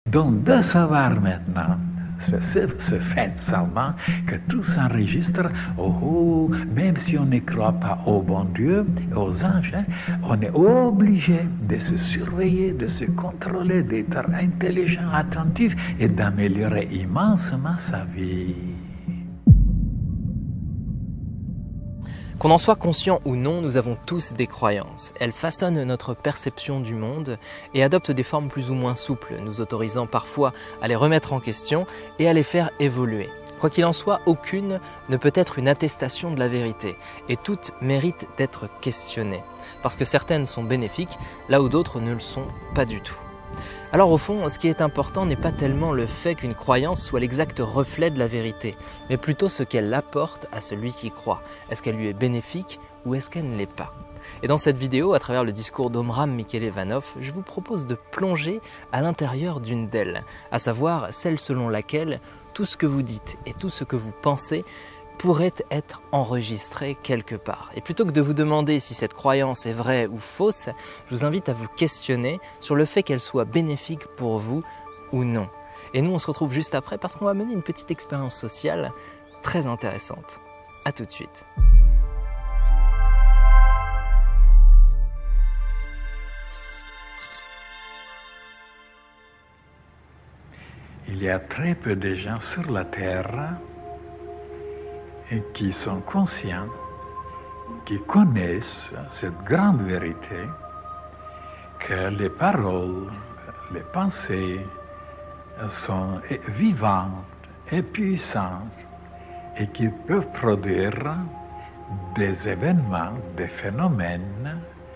Donc de savoir maintenant ce fait seulement que tout s'enregistre, même si on ne croit pas au bon Dieu, aux anges, on est obligé de se surveiller, de se contrôler, d'être intelligent, attentif et d'améliorer immensement sa vie. Qu'on en soit conscient ou non, nous avons tous des croyances. Elles façonnent notre perception du monde et adoptent des formes plus ou moins souples, nous autorisant parfois à les remettre en question et à les faire évoluer. Quoi qu'il en soit, aucune ne peut être une attestation de la vérité et toutes méritent d'être questionnées, parce que certaines sont bénéfiques, là où d'autres ne le sont pas du tout. Alors au fond, ce qui est important n'est pas tellement le fait qu'une croyance soit l'exact reflet de la vérité, mais plutôt ce qu'elle apporte à celui qui croit. Est-ce qu'elle lui est bénéfique ou est-ce qu'elle ne l'est pas? Et dans cette vidéo, à travers le discours d'Omram Michele-Vanov, je vous propose de plonger à l'intérieur d'une d'elles, à savoir celle selon laquelle tout ce que vous dites et tout ce que vous pensez pourrait être enregistré quelque part. Et plutôt que de vous demander si cette croyance est vraie ou fausse, je vous invite à vous questionner sur le fait qu'elle soit bénéfique pour vous ou non. Et nous, on se retrouve juste après parce qu'on va mener une petite expérience sociale très intéressante. À tout de suite. Il y a très peu de gens sur la Terre et qui sont conscients, qui connaissent cette grande vérité que les paroles, les pensées sont vivantes et puissantes et qui peuvent produire des événements, des phénomènes.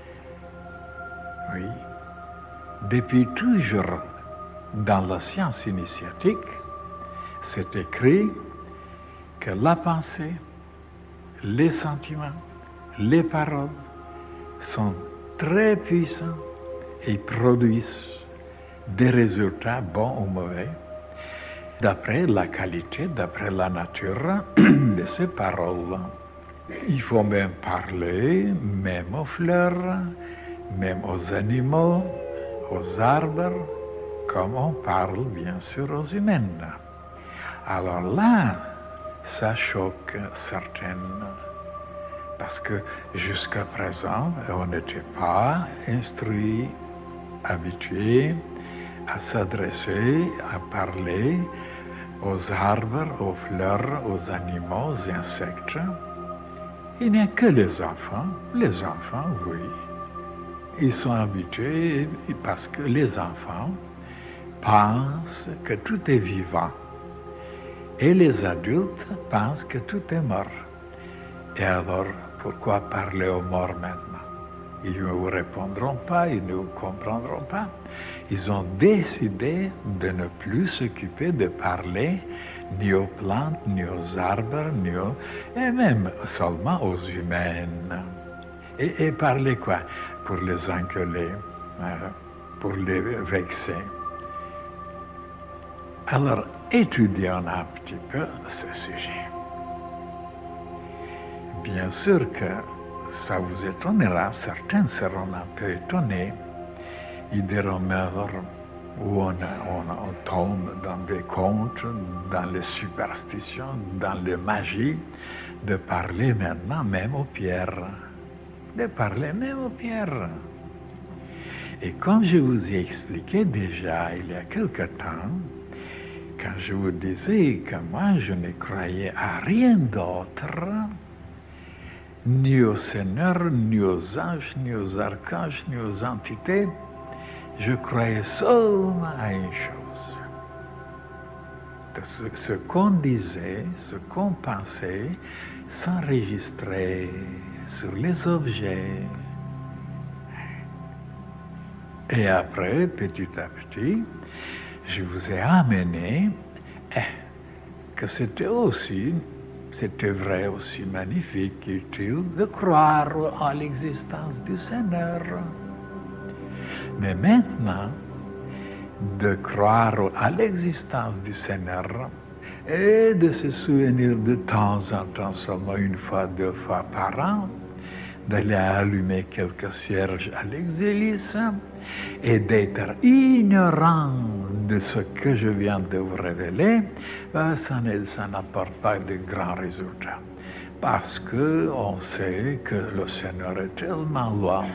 Oui. Depuis toujours, dans la science initiatique, c'est écrit que la pensée, les sentiments, les paroles sont très puissants et produisent des résultats bons ou mauvais d'après la qualité, d'après la nature de ces paroles. Il faut même parler, même aux fleurs, même aux animaux, aux arbres, comme on parle bien sûr aux humains. Alors là, ça choque certaines, parce que jusqu'à présent, on n'était pas instruit, habitué à s'adresser, à parler aux arbres, aux fleurs, aux animaux, aux insectes. Il n'y a que les enfants, oui. Ils sont habitués parce que les enfants pensent que tout est vivant. Et les adultes pensent que tout est mort. Et alors, pourquoi parler aux morts maintenant? Ils ne vous répondront pas, ils ne vous comprendront pas. Ils ont décidé de ne plus s'occuper de parler ni aux plantes, ni aux arbres, et même seulement aux humains. Et parler quoi? Pour les engueuler, pour les vexer. Alors, étudions un petit peu ce sujet. Bien sûr que ça vous étonnera, certains seront un peu étonnés. Ils diront, mais alors, où on tombe dans des contes, dans les superstitions, dans les magies, de parler maintenant même aux pierres. De parler même aux pierres. Et comme je vous ai expliqué déjà il y a quelque temps, quand je vous disais que moi je ne croyais à rien d'autre, ni au Seigneur, ni aux anges, ni aux archanges, ni aux entités, je croyais seulement à une chose. Ce qu'on disait, ce qu'on pensait, s'enregistrait sur les objets. Et après, petit à petit, je vous ai amené que c'était vrai aussi magnifique, utile de croire à l'existence du Seigneur. Mais maintenant, de croire à l'existence du Seigneur et de se souvenir de temps en temps, seulement une fois, 2 fois par an, d'aller allumer quelques cierges à l'exélis et d'être ignorant de ce que je viens de vous révéler, ça n'apporte pas de grands résultats. Parce qu'on sait que le Seigneur est tellement loin,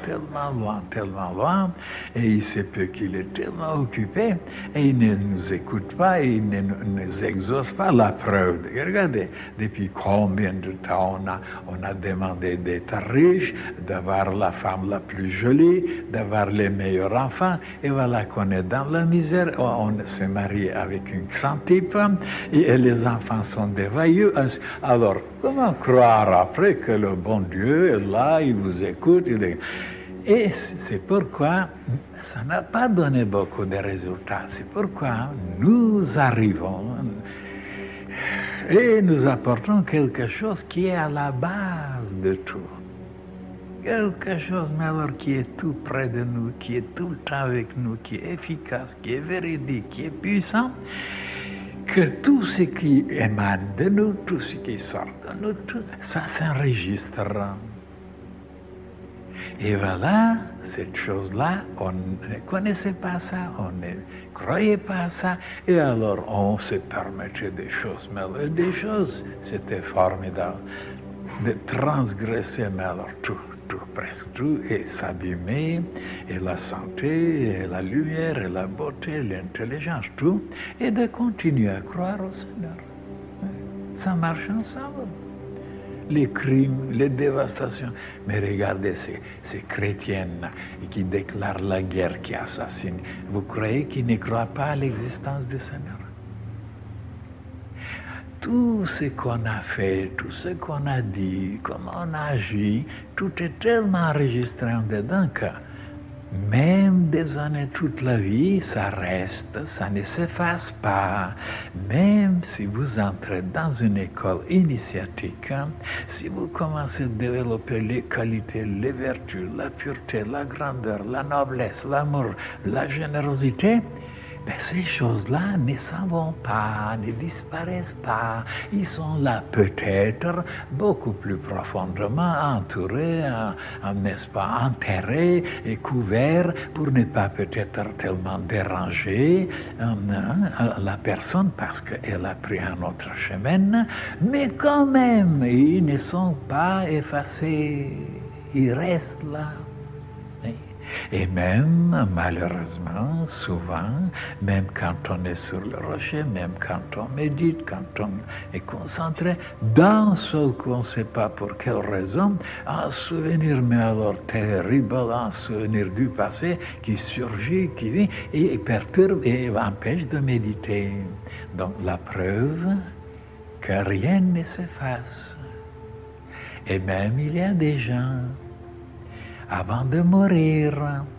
et il sait peu qu'il est tellement occupé, et il ne nous écoute pas, et il ne nous exauce pas. La preuve, regardez, depuis combien de temps on a demandé d'être riche, d'avoir la femme la plus jolie, d'avoir les meilleurs enfants, et voilà qu'on est dans la misère, on s'est marié avec une centype, et les enfants sont des vailleux. Alors, comment croire après que le bon Dieu est là, il vous écoute, et c'est pourquoi ça n'a pas donné beaucoup de résultats. C'est pourquoi nous arrivons et nous apportons quelque chose qui est à la base de tout. Quelque chose, mais alors qui est tout près de nous, qui est tout le temps avec nous, qui est efficace, qui est véridique, qui est puissant, que tout ce qui émane de nous, tout ce qui sort de nous, tout ça s'enregistre. Et voilà, cette chose-là, on ne connaissait pas ça, on ne croyait pas à ça, et alors on se permettait des choses, mais des choses, c'était formidable, de transgresser, mais alors tout, presque tout, et s'abîmer, et la santé, et la lumière, et la beauté, l'intelligence, tout, et de continuer à croire au Seigneur. Ça marche ensemble. Les crimes, les dévastations. Mais regardez ces chrétiennes qui déclarent la guerre, qui assassinent. Vous croyez qu'ils ne croient pas à l'existence du Seigneur? Tout ce qu'on a fait, tout ce qu'on a dit, comment on a agi, tout est tellement enregistré en dedans que même des années, toute la vie, ça reste, ça ne s'efface pas. Même si vous entrez dans une école initiatique, si vous commencez à développer les qualités, les vertus, la pureté, la grandeur, la noblesse, l'amour, la générosité, mais ces choses-là ne s'en vont pas, ne disparaissent pas. Ils sont là peut-être beaucoup plus profondément entourés, n'est-ce pas, enterrés et couverts pour ne pas peut-être tellement déranger la personne parce qu'elle a pris un autre chemin. Mais quand même, ils ne sont pas effacés. Ils restent là. Et même, malheureusement, souvent, même quand on est sur le rocher, même quand on médite, quand on est concentré, d'un seul coup, on ne sait pas pour quelle raison, un souvenir, mais alors terrible, un souvenir du passé qui surgit, qui vient et perturbe et empêche de méditer. Donc la preuve que rien ne s'efface. Et même il y a des gens, avant de mourir,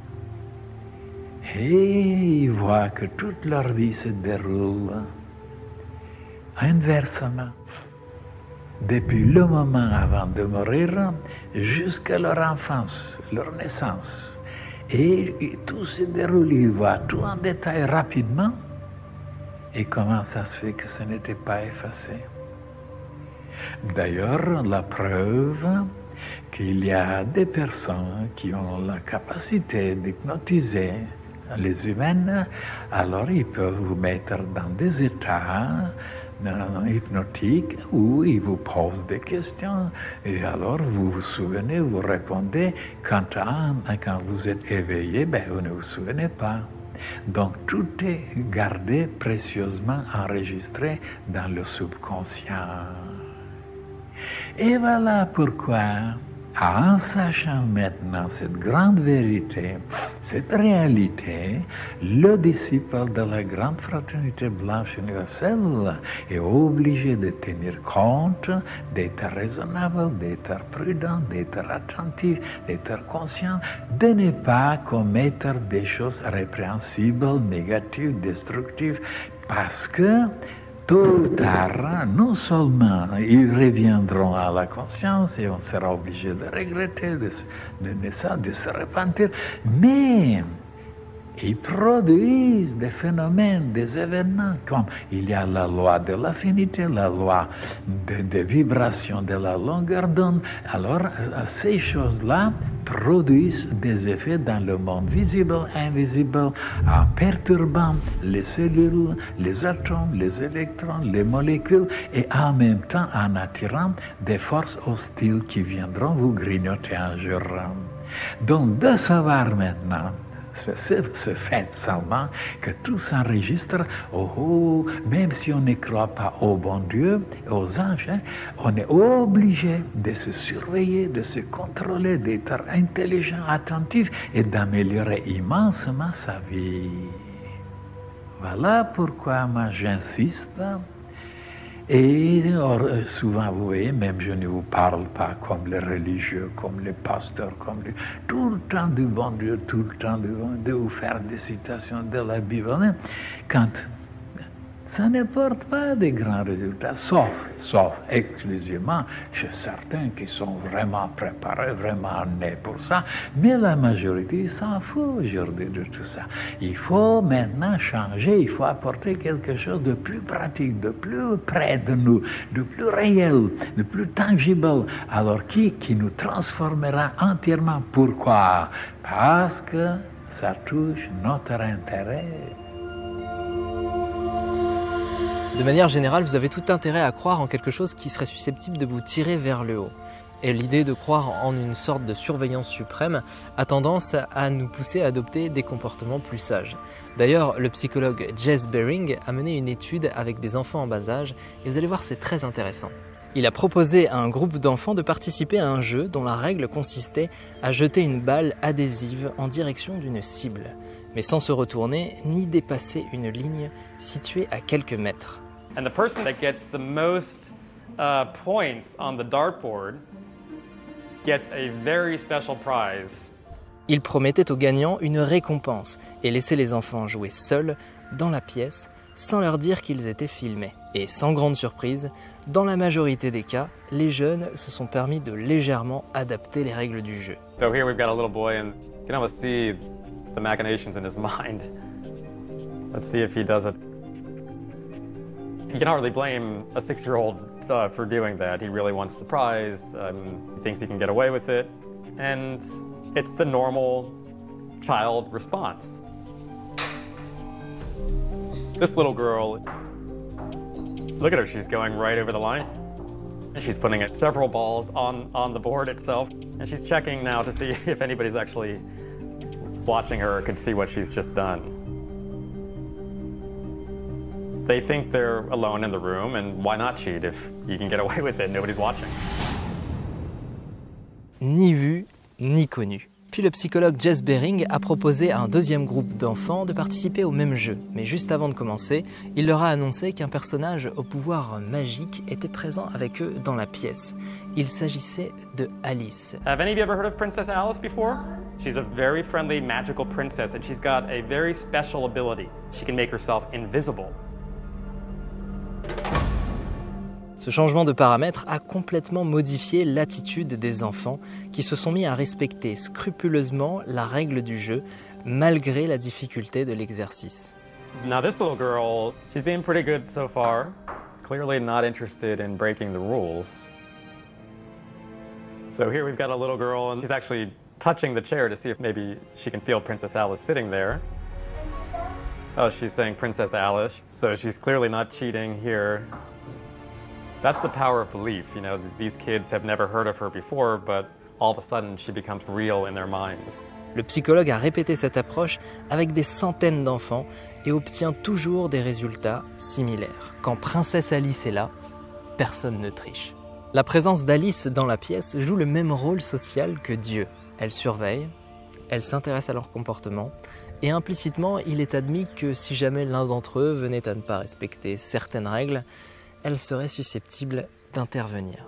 et ils voient que toute leur vie se déroule inversement. Depuis le moment avant de mourir jusqu'à leur enfance, leur naissance. Et tout se déroule, ils voient tout en détail rapidement. Et comment ça se fait que ce n'était pas effacé? D'ailleurs, la preuve qu'il y a des personnes qui ont la capacité d'hypnotiser les humains, alors ils peuvent vous mettre dans des états hypnotiques où ils vous posent des questions et alors vous vous souvenez, vous répondez, quand vous êtes éveillé, vous ne vous souvenez pas. Donc tout est gardé précieusement enregistré dans le subconscient. Et voilà pourquoi, en sachant maintenant cette grande vérité, cette réalité, le disciple de la grande fraternité blanche universelle est obligé de tenir compte, d'être raisonnable, d'être prudent, d'être attentif, d'être conscient, de ne pas commettre des choses répréhensibles, négatives, destructives, parce que tôt ou tard, non seulement ils reviendront à la conscience et on sera obligé de regretter, de se repentir, mais Ils produisent des phénomènes, des événements, comme il y a la loi de l'affinité, la loi des vibrations de la longueur d'onde. Alors, ces choses-là produisent des effets dans le monde visible, invisible, en perturbant les cellules, les atomes, les électrons, les molécules, et en même temps en attirant des forces hostiles qui viendront vous grignoter un jour. Donc, de savoir maintenant, ce fait seulement que tout s'enregistre, même si on ne croit pas au bon Dieu, aux anges, on est obligé de se surveiller, de se contrôler, d'être intelligent, attentif et d'améliorer immensement sa vie. Voilà pourquoi moi j'insiste. Et souvent, vous voyez, même je ne vous parle pas comme les religieux, comme les pasteurs, tout le temps du bon Dieu, tout le temps de vous faire des citations de la Bible, quand ça ne porte pas de grands résultats, sauf exclusivement chez certains qui sont vraiment préparés, vraiment nés pour ça, mais la majorité s'en fout aujourd'hui de tout ça. Il faut maintenant changer, il faut apporter quelque chose de plus pratique, de plus près de nous, de plus réel, de plus tangible, alors qui nous transformera entièrement. Pourquoi? Parce que ça touche notre intérêt. De manière générale, vous avez tout intérêt à croire en quelque chose qui serait susceptible de vous tirer vers le haut. Et l'idée de croire en une sorte de surveillance suprême a tendance à nous pousser à adopter des comportements plus sages. D'ailleurs, le psychologue Jess Bering a mené une étude avec des enfants en bas âge, et vous allez voir, c'est très intéressant. Il a proposé à un groupe d'enfants de participer à un jeu dont la règle consistait à jeter une balle adhésive en direction d'une cible, mais sans se retourner ni dépasser une ligne située à quelques mètres. And the person that gets the most points on the dartboard gets a very special prize. Il promettait aux gagnants une récompense et laissait les enfants jouer seuls dans la pièce sans leur dire qu'ils étaient filmés. Et sans grande surprise, dans la majorité des cas, les jeunes se sont permis de légèrement adapter les règles du jeu. So here we've got a little boy and you can almost see the machinations in his mind. Let's see if he does it. You can hardly blame a 6-year-old for doing that. He really wants the prize, he thinks he can get away with it, and it's the normal child response. This little girl, look at her, she's going right over the line, and she's putting several balls on the board itself, and she's checking now to see if anybody's actually watching her or could see what she's just done. They think they're alone in the room, and why not cheat if you can get away with it, nobody's watching. Ni vu, ni connu. Puis le psychologue Jess Bering a proposé à un deuxième groupe d'enfants de participer au même jeu. Mais juste avant de commencer, il leur a annoncé qu'un personnage au pouvoir magique était présent avec eux dans la pièce. Il s'agissait de Alice. Have any of you ever heard of Princess Alice before? She's a very friendly, magical princess, and she's got a very special ability. She can make herself invisible. Ce changement de paramètre a complètement modifié l'attitude des enfants qui se sont mis à respecter scrupuleusement la règle du jeu malgré la difficulté de l'exercice. Now this little girl, she's been pretty good so far. Clearly not interested in breaking the rules. So here we've got a little girl and she's actually touching the chair to see if maybe she can feel Princess Alice sitting there. Oh, she's saying Princess Alice, so she's clearly not cheating here. That's the power of belief. You know, these kids have never heard of her before, but all of a sudden she becomes real in their minds. Le psychologue a répété cette approche avec des centaines d'enfants et obtient toujours des résultats similaires. Quand Princesse Alice est là, personne ne triche. La présence d'Alice dans la pièce joue le même rôle social que Dieu. Elle surveille, elle s'intéresse à leur comportement, et implicitement, il est admis que si jamais l'un d'entre eux venait à ne pas respecter certaines règles, elle serait susceptible d'intervenir.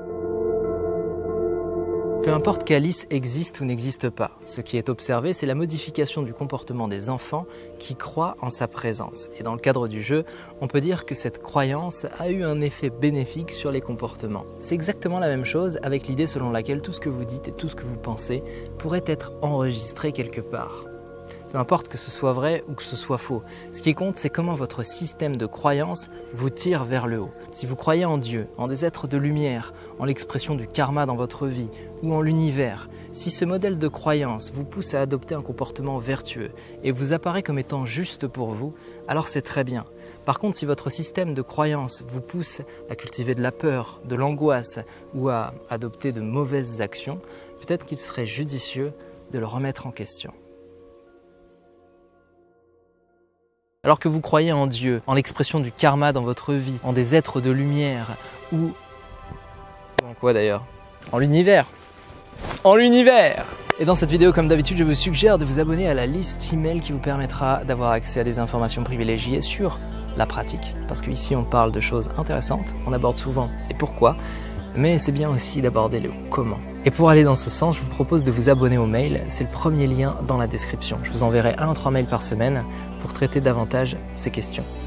Peu importe qu'Alice existe ou n'existe pas, ce qui est observé, c'est la modification du comportement des enfants qui croient en sa présence. Et dans le cadre du jeu, on peut dire que cette croyance a eu un effet bénéfique sur les comportements. C'est exactement la même chose avec l'idée selon laquelle tout ce que vous dites et tout ce que vous pensez pourrait être enregistré quelque part. Peu importe que ce soit vrai ou que ce soit faux. Ce qui compte, c'est comment votre système de croyance vous tire vers le haut. Si vous croyez en Dieu, en des êtres de lumière, en l'expression du karma dans votre vie ou en l'univers, si ce modèle de croyance vous pousse à adopter un comportement vertueux et vous apparaît comme étant juste pour vous, alors c'est très bien. Par contre, si votre système de croyance vous pousse à cultiver de la peur, de l'angoisse ou à adopter de mauvaises actions, peut-être qu'il serait judicieux de le remettre en question. Alors que vous croyez en Dieu, en l'expression du karma dans votre vie, en des êtres de lumière ou... En quoi d'ailleurs? En l'univers. En l'univers! Et dans cette vidéo, comme d'habitude, je vous suggère de vous abonner à la liste email qui vous permettra d'avoir accès à des informations privilégiées sur la pratique. Parce qu'ici, on parle de choses intéressantes, on aborde souvent les pourquoi, mais c'est bien aussi d'aborder le comment. Et pour aller dans ce sens, je vous propose de vous abonner au mail, c'est le premier lien dans la description. Je vous enverrai 1 à 3 mails par semaine pour traiter davantage ces questions.